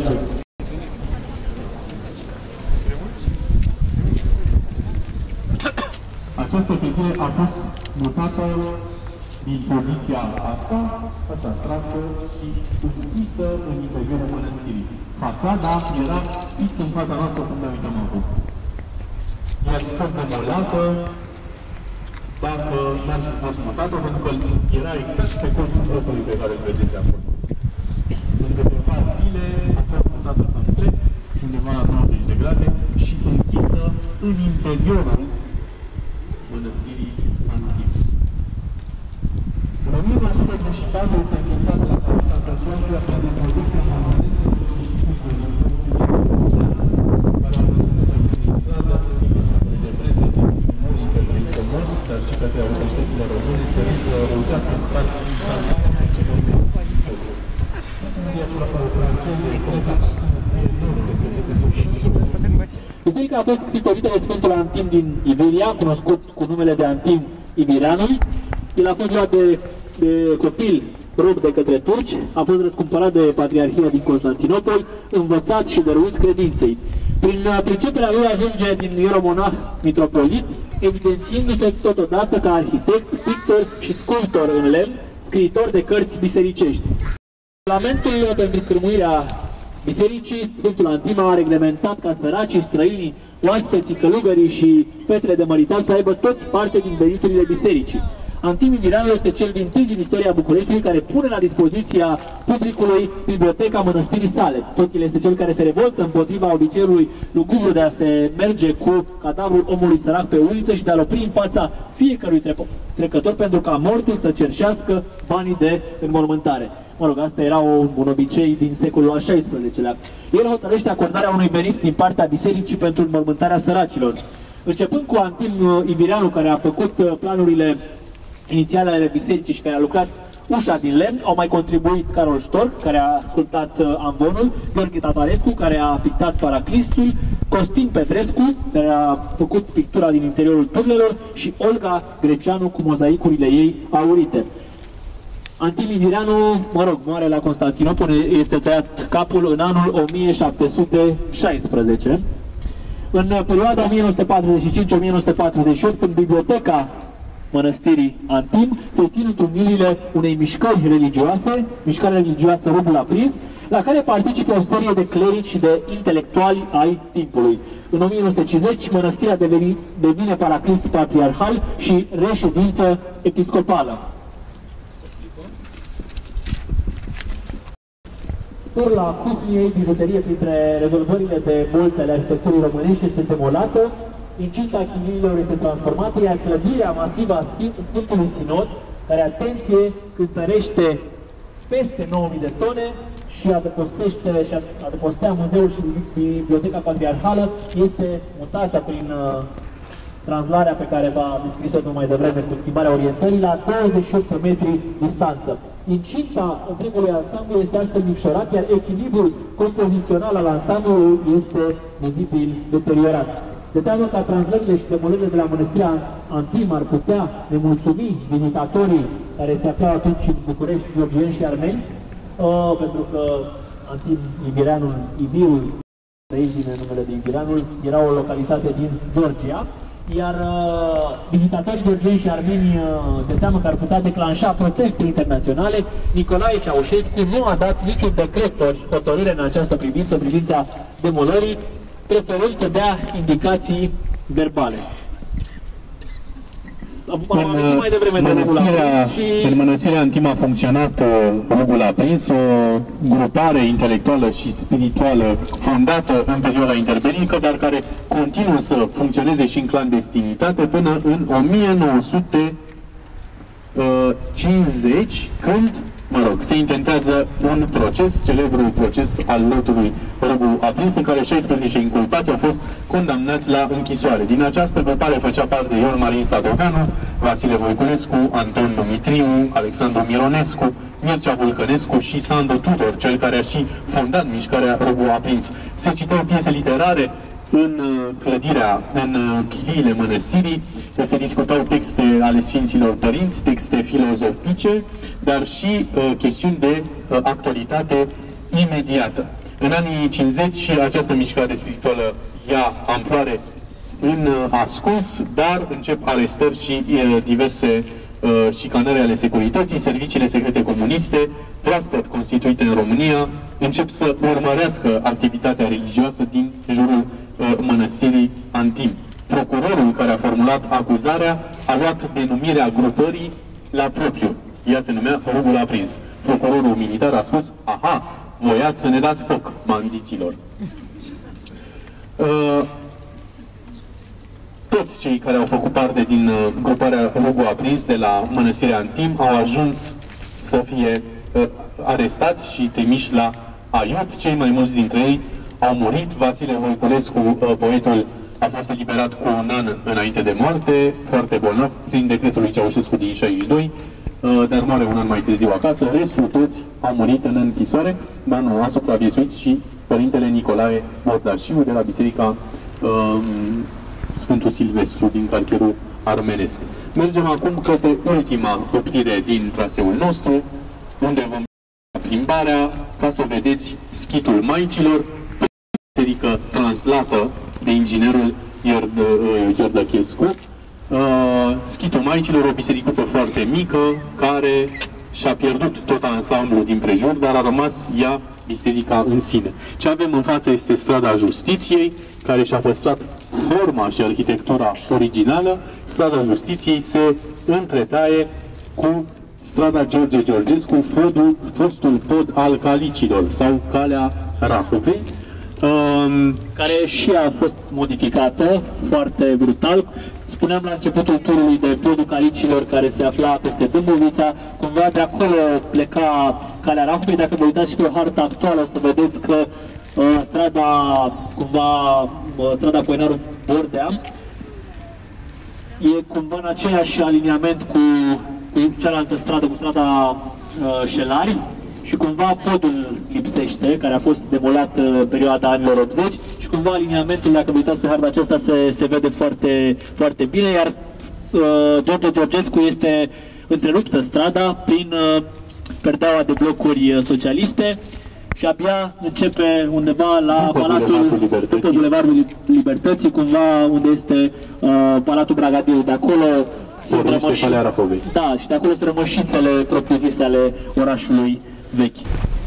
Iași. Această clădire a fost mutată din poziția asta, așa, trasă și închisă în interiorul mănăstirii. Fațada era fix în fața noastră, cum ne uităm acum. Ea a fost demolată, dacă n-ar fi fost mutată, pentru că era exact pe colțul blocului pe care îl vedeți acolo. În câteva zile a fost mutată complet, undeva la 90 de grade și închisă în interiorul mănăstirii Antim. În 1984 este înființată la Asociația pentru Protecția Monumentelor și Institutul care a administrat activitățile de presă și către Comos, dar și către autoritățile române, sperând să reușească în parte din salvarea celor istorie. Diatura franceză, presa franceză scrie mult despre ce se întâmplă. Biserica a fost scritorită de Sfântul Antim din Iberia, cunoscut cu numele de Antim Iberianul. El a fost luat de copil rob de către turci, a fost răscumpărat de Patriarhia din Constantinopol, învățat și dăruit credinței. Prin priceperea lui ajunge din ieromonah mitropolit, evidențiindu-se totodată ca arhitect, pictor și sculptor în lemn, scriitor de cărți bisericești. Regulamentul pentru cârmuirea bisericii, Sfântul Antim a reglementat ca săracii, străinii, oaspeții, călugării și fetele de măritat să aibă toți parte din veniturile bisericii. Antim Iberianul este cel dintâi din istoria Bucureștiului care pune la dispoziția publicului biblioteca mănăstirii sale. Tot el este cel care se revoltă împotriva obiceiului lugubru de a se merge cu cadavrul omului sărac pe uliță și de a-l opri în fața fiecărui trecător pentru ca mortul să cerșească banii de înmormântare. Mă rog, asta era un obicei din secolul al XVI-lea. El hotărăște acordarea unui venit din partea bisericii pentru înmormântarea săracilor. Începând cu Antim Iberianul, care a făcut planurile inițiale ale bisericii și care a lucrat ușa din lemn, au mai contribuit Carol Storch, care a sculptat amvonul, Gheorghe Tatarescu, care a pictat Paraclisul, Costin Petrescu, care a făcut pictura din interiorul turnelor și Olga Greceanu cu mozaicurile ei aurite. Antim Iberianul, mă rog, moare la Constantinopol, este tăiat capul în anul 1716. În perioada 1945-1948, în biblioteca mănăstirii Antim, se țin întrunirile unei mișcări religioase, mișcarea religioasă Rugul Aprins, la care participă o serie de clerici și de intelectuali ai timpului. În 1950, mănăstirea devine paraclis patriarhal și reședință episcopală. Tur la Cuhniei, bijuterie printre rezolvările de bolți ale arhitecturii românești este demolată, incinta chiliilor este transformată, iar clădirea masivă a Sfântului Sinod, care, atenție, cântărește peste 9000 de tone și adăpostea muzeul și biblioteca patriarhală, este mutată prin translarea pe care v-a descris-o mai devreme cu schimbarea orientării la 28 metri distanță. Incinta întregului ansamblu este astfel micșorat, iar echilibrul compozițional al ansamblului este vizibil deteriorat. De teamă ca translările și demolările de la mănăstirea Antim ar putea nemulțumi vizitatorii care se aflau atunci în București, georgieni și armeni, pentru că Antim Iberianul, Ibirul, trăiți din numele de Iberianul, era o localitate din Georgia, iar vizitatorii georgieni și armeni, de teamă că ar putea declanșa proteste internaționale, Nicolae Ceaușescu nu a dat niciun decret ori hotărâre în această privință, privința demolării, preferând să dea indicații verbale. În mănăstirea Antim a funcționat Rugul Aprins, o grupare intelectuală și spirituală fondată în perioada interbelică, dar care continuă să funcționeze și în clandestinitate până în 1950, când, mă rog, se intentează un proces, celebrul proces al lotului Rugul Aprins, în care 16 inculpați au fost condamnați la închisoare. Din această grupare făcea parte Ion Marin Sadoveanu, Vasile Voiculescu, Anton Dumitriu, Alexandru Mironescu, Mircea Vulcănescu și Sandu Tudor, cel care a și fondat mișcarea Rugul Aprins. Se citeau piese literare în clădirea, în chiliile mănăstirii, se discutau texte ale Sfinților Părinți, texte filozofice, dar și chestiuni de actualitate imediată. În anii 50 această mișcare spirituală ia amploare în ascuns, dar încep arestări și diverse șicanări ale securității. Serviciile secrete comuniste, proaspăt constituite în România, încep să urmărească activitatea religioasă din jurul mănăstirii Antim. Procurorul care a formulat acuzarea a luat denumirea grupării la propriu. Ea se numea Rugul Aprins. Procurorul militar a spus: aha, voiați să ne dați foc, bandiților. Toți cei care au făcut parte din gruparea Rugul Aprins de la mănăstirea Antim au ajuns să fie arestați și trimiși la Aiut. Cei mai mulți dintre ei au murit. Vasile Voiculescu, poetul, a fost eliberat cu un an înainte de moarte, foarte bolnav, prin decretul lui Ceaușescu din 62, dar moare un an mai târziu acasă. Restul toți au murit în închisoare, dar nu a supraviețuit și părintele Nicolae Mordașiu de la Biserica Sfântul Silvestru din cartierul armenesc. Mergem acum către ultima optire din traseul nostru, unde vom plimbarea ca să vedeți schitul Maicilor, biserică translată de inginerul Iordăchescu. Schitul Maicilor, o bisericuță foarte mică, care și-a pierdut tot ansamblul din prejur, dar a rămas ea biserica în sine. Ce avem în față este strada Justiției, care și-a păstrat forma și arhitectura originală. Strada Justiției se întretaie cu strada George Georgescu, fostul pod al Calicilor sau Calea Rahovei, care și a fost modificată foarte brutal. Spuneam la începutul turului de podul Calicilor, care se afla peste Dâmbovița, cumva de acolo pleca Calea Rahovei. Dacă vă uitați și pe harta actuală, o să vedeți că strada Poenaru Bordea e cumva în aceeași aliniament cu cealaltă stradă, cu strada Șelari, și cumva podul lipsește, care a fost demolat în perioada anilor 80, și cumva aliniamentul, dacă vă uitați pe harta aceasta, se vede foarte, foarte bine, iar George Georgescu este întreruptă strada prin perdeaua de blocuri socialiste și abia începe undeva la după Bulevardul Libertății, cumva unde este Palatul Bragadiu. De acolo sunt da, și de acolo sunt rămășițele propriu-zise ale orașului vechi.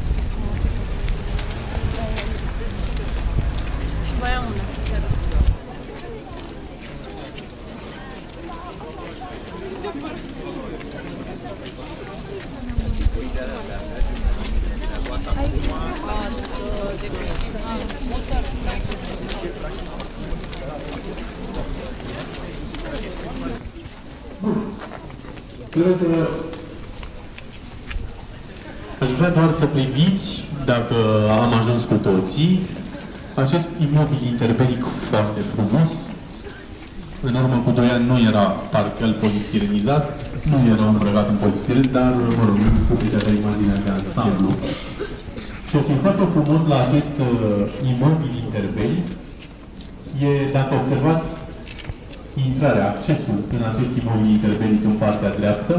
Aș vrea doar să priviți, dacă am ajuns cu toții, acest imobil interbelic foarte frumos. În urmă cu 2 ani nu era parțial polistirenizat, nu era îmbrăcat în polistiren, dar, mă rog, nu publicatea imaginea de ansamblu. Ceea ce e foarte frumos la acest imobil interbelic e, dacă observați, intrarea, accesul în acest imobil interbelic în partea dreaptă.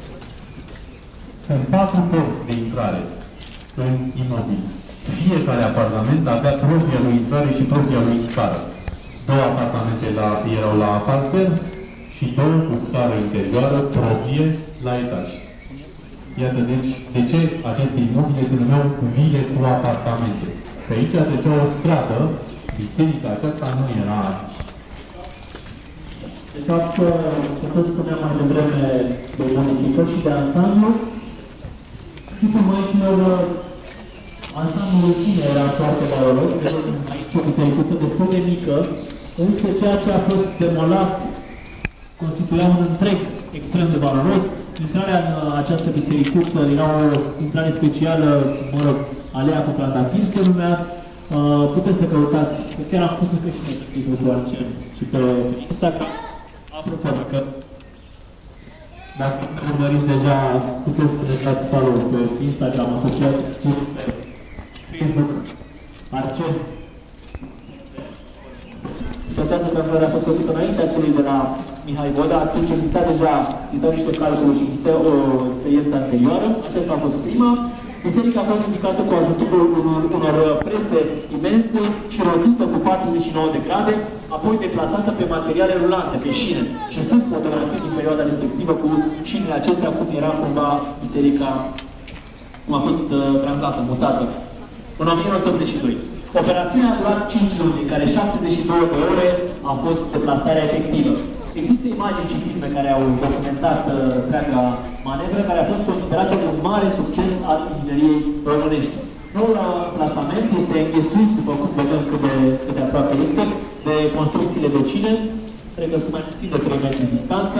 Sunt 4 porți de intrare în imobil. Fiecare apartament avea propria lui intrare și propria lui scară. 2 apartamente erau la parter și 2 cu scară interioară proprie la etaj. Iată, deci, de ce aceste imobile se numeau vile cu apartamente? Că aici trecea o stradă, biserica aceasta nu era aici. De fapt, tot spuneam mai devreme de modificări și de ansamblu, schitul Maicilor, ansamblul în sine era foarte valoros, aici o bisericuță destul de mică, însă ceea ce a fost demolat constituia un întreg extrem de valoros. Intrarea în această bisericuță era o intrare specială, mă rog, alea cu Trandafir se numea. Puteți să căutați, chiar am pus încă și noi și pe Instagram. Apropo, dacă urmăriți deja, puteți să ne dați follow pe Instagram, asociat pe Facebook, Arcen. Și această cameră a fost făcută înaintea celei de la Mihai Boda, atunci existau niște calcule și exista o experiență anterioară. Aceasta a fost prima. Biserica a fost indicată cu ajutorul unor prese și rotită cu 49 de grade, apoi deplasată pe materiale rulante, pe șine. Și sunt fotografii din perioada respectivă cu șinele acestea, cum era cumva biserica, cum a fost translată, mutată. În 1982. Operațiunea a durat 5 luni, din care 72 de ore a fost deplasarea efectivă. Există imagini și filme care au documentat întreaga manevră, care a fost considerată un mare succes al ingineriei românești. Noul plasament este înghesuit, după cum vedem cât de aproape este, de construcțiile vecine, cred că sunt mai puțin de 3 metri distanță.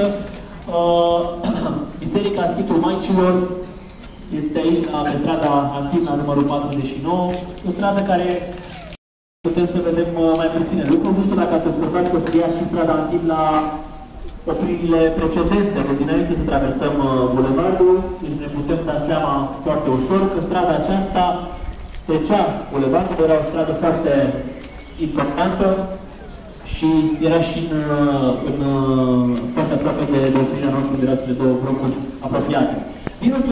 Biserica Schitul Maicilor este aici, pe strada Antina, numărul 49, o stradă care putem să vedem mai puține lucruri. Nu știu dacă ați observat că scria și strada Antin la opririle precedente, de dinainte să traversăm bulevardul, deci ne putem da seama foarte ușor că strada aceasta trecea bulevardul, era o stradă foarte importantă și era și foarte aproape de oprirea noastră, de cele două blocuri apropiate.